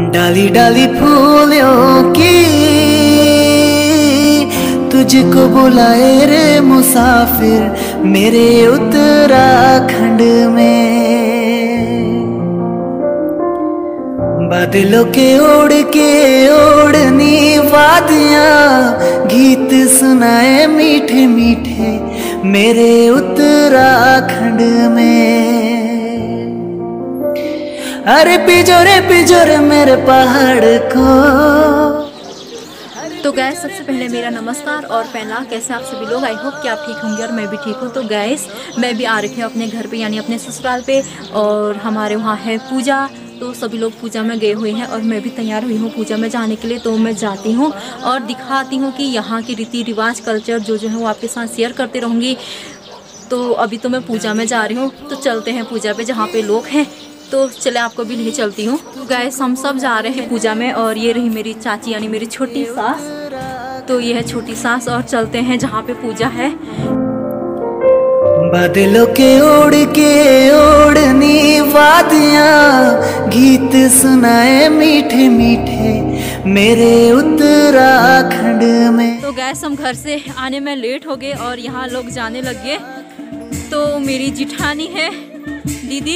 डाली डाली फूलों की तुझको बुलाए रे मुसाफिर मेरे उत्तराखंड में। बादलों के ओढ़नी वादियां गीत सुनाए मीठे मीठे मेरे उत्तराखंड में। अरे पिजोरे मेरे पहाड़ को। तो गैस सबसे पहले मेरा नमस्कार और पहला कैसे आप सभी लोग, आई होप कि आप ठीक होंगे और मैं भी ठीक हूँ। तो गैस मैं भी आ रखी हूँ अपने घर पे यानी अपने ससुराल पे, और हमारे वहाँ है पूजा, तो सभी लोग पूजा में गए हुए हैं और मैं भी तैयार हुई हूँ पूजा में जाने के लिए। तो मैं जाती हूँ और दिखाती हूँ कि यहाँ की रीति रिवाज कल्चर जो है वो आपके साथ शेयर करते रहूँगी। तो अभी तो मैं पूजा में जा रही हूँ, तो चलते हैं पूजा पे जहाँ पे लोग हैं। तो चले आपको भी ले चलती हूँ। तो गाइस हम सब जा रहे हैं पूजा में, और ये रही मेरी चाची यानी मेरी छोटी सास। तो ये है छोटी सास, और चलते हैं जहाँ पे पूजा है। बादलों के ओढ़नी वादियां गीत सुनाए मीठे मीठे मेरे उत्तराखंड में। तो गैस हम घर से आने में लेट हो गए और यहाँ लोग जाने लग गए। तो मेरी जिठानी है दीदी,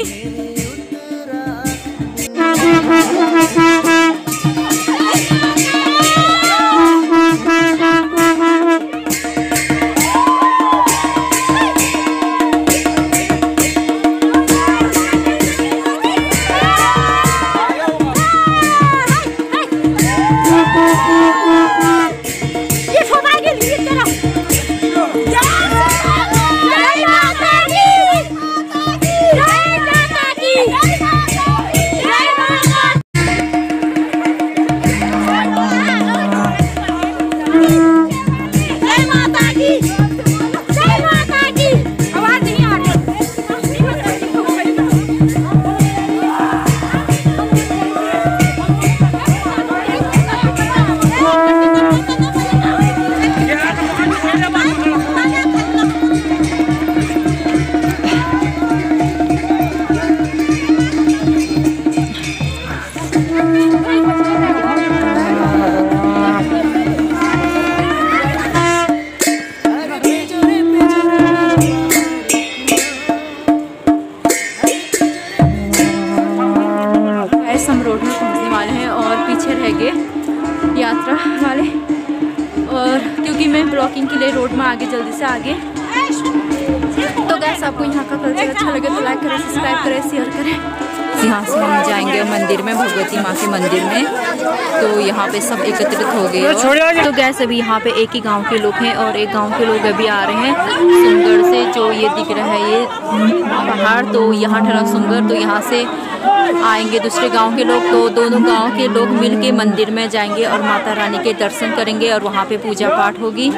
हम रोड में पहुंचने वाले हैं और पीछे रह गए यात्रा वाले, और क्योंकि मैं ब्लॉगिंग के लिए रोड में आगे जल्दी से आगे। तो गैस आपको यहाँ का कल्चर अच्छा लगे तो लाइक करें, सब्सक्राइब करें, शेयर करें। यहाँ से हम जाएंगे मंदिर में, भगवती माँ के मंदिर में। तो यहाँ पे सब एकत्रित हो गए। तो गैस अभी यहाँ पे एक ही गांव के लोग हैं और एक गांव के लोग अभी आ रहे हैं सुंगर से। जो ये दिख रहा है ये पहाड़, तो यहाँ ठहरा सुंगर। तो यहाँ से आएंगे दूसरे गांव के लोग, तो दोनों गांव के लोग मिलके मंदिर में जाएंगे और माता रानी के दर्शन करेंगे और वहाँ पे पूजा पाठ होगी।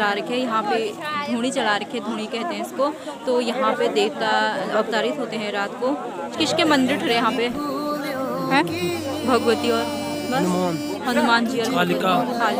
जला रखे हैं, यहाँ पे धूनी जला रखे, धूनी कहते हैं इसको। तो यहाँ पे देवता अवतारित होते हैं रात को। किसके मंदिर ठहरे यहाँ पे हैं? भगवती और बस हनुमान जी और कालिका।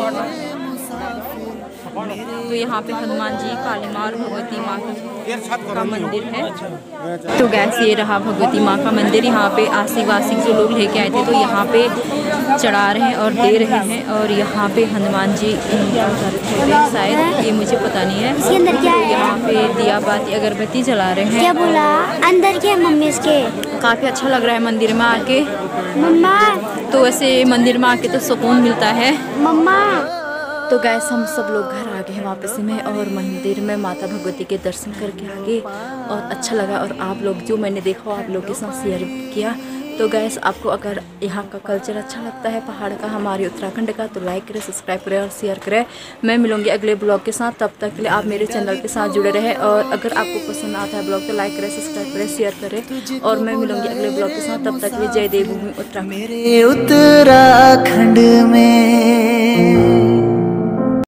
तो यहाँ पे हनुमान जी, काली माँ और भगवती माँ का मंदिर है। तो गैस ये रहा भगवती माँ का मंदिर। यहाँ पे आसिक वासिक जो लोग लेके आए थे तो यहाँ पे चढ़ा रहे हैं और दे रहे हैं। और यहाँ पे हनुमान जी शायद, ये मुझे पता नहीं है। इसके अंदर क्या है? यहाँ पे दिया बाती अगरबत्ती जला रहे हैं। क्या बोला? अंदर क्या मम्मी इसके? काफ़ी अच्छा लग रहा है मंदिर में आके। मम्मा तो ऐसे मंदिर में आके तो सुकून मिलता है। मम्मा। तो गैस हम सब लोग घर आ गए हैं वापस में और मंदिर में माता भगवती के दर्शन करके आ गए और अच्छा लगा। और आप लोग जो मैंने देखा आप लोग के साथ शेयर किया। तो गैस आपको अगर यहाँ का कल्चर अच्छा लगता है पहाड़ का, हमारे उत्तराखंड का, तो लाइक करें, सब्सक्राइब करें और शेयर करें। मैं मिलूंगी अगले ब्लॉग के साथ, तब तक के लिए आप मेरे चैनल के साथ जुड़े रहें। और अगर आपको पसंद आता है ब्लॉग तो लाइक करें, सब्सक्राइब करें, शेयर करें। और मैं मिलूंगी अगले ब्लॉग के साथ, तब तक के लिए जय देवभूमि उत्तराखंड। मेरे उत्तराखंड में।